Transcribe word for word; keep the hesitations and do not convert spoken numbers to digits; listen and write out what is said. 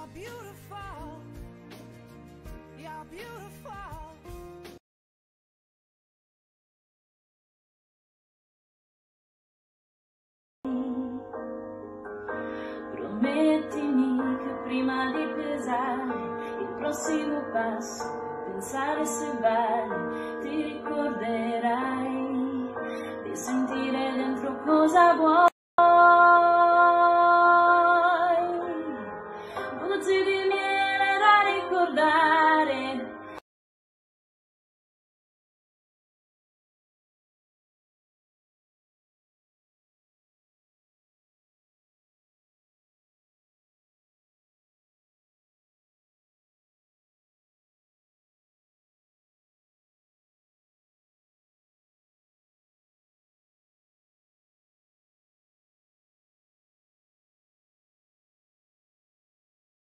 beautiful, you're beautiful. Promettimi che prima di pesare il prossimo passo, pensare se vale, ti ricorderai di sentire dentro cosa vuoi. Gocce di miele da ricordare.